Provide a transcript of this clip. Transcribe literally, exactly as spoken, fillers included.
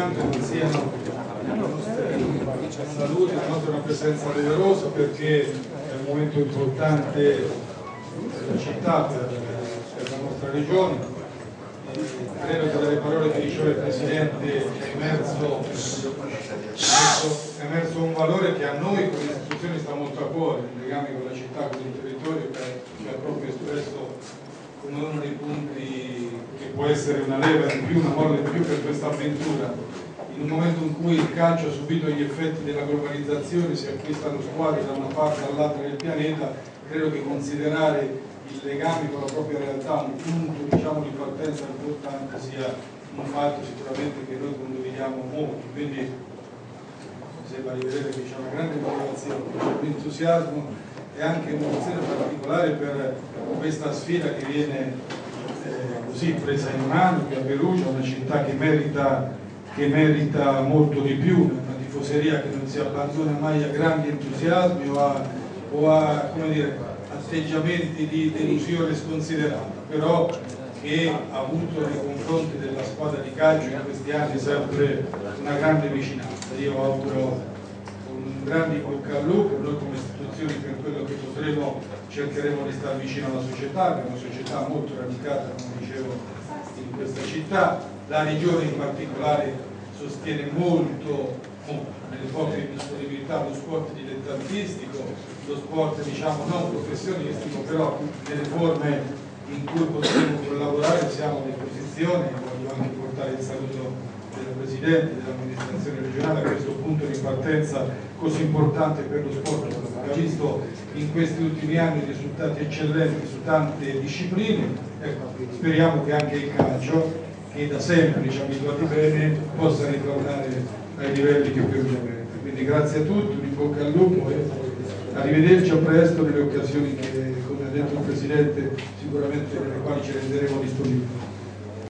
pianto non siano la nostra salute, la nostra una presenza doverosa, perché è un momento importante per la città, per, per la nostra regione. Credo che dalle parole che diceva il Presidente è emerso, è emerso un valore che a noi come istituzione sta molto a cuore, il legame con la città, con il territorio, che ha proprio espresso come uno dei punti che può essere una leva in più, una molla in più per questa avventura. In un momento in cui il calcio ha subito gli effetti della globalizzazione, si acquistano squadre da una parte all'altra del pianeta, credo che considerare il legame con la propria realtà un punto, diciamo, di partenza importante sia un fatto sicuramente che noi condividiamo molto. Quindi mi sembra di vedere che c'è una grande motivazione, c'è un entusiasmo e anche un'emozione particolare per questa sfida che viene eh, così presa in mano, che a Perugia, una città che merita, che merita molto di più, una tifoseria che non si abbandona mai a grandi entusiasmi o a, o a come dire, atteggiamenti di delusione sconsiderata, però che ha avuto nei confronti della squadra di calcio in questi anni sempre una grande vicinanza. Io auguro un grande bocca al lupo, noi come istituzioni per quello che potremo cercheremo di stare vicino alla società, che è una società molto radicata, come dicevo, in questa città. La regione in particolare sostiene molto, molto nelle poche disponibilità lo sport dilettantistico, lo sport diciamo non professionistico, però nelle forme in cui potremo collaborare siamo a disposizione. Voglio anche portare il saluto del Presidente dell'amministrazione regionale a questo punto di partenza così importante per lo sport, che ha visto in questi ultimi anni risultati eccellenti su tante discipline. Ecco, speriamo che anche il calcio, che da sempre ci ha abituati bene, possa ritornare ai livelli che Perugia merita. Quindi grazie a tutti, un in bocca al lupo e arrivederci a presto nelle occasioni che, come ha detto il Presidente, sicuramente nelle quali ci renderemo disponibili.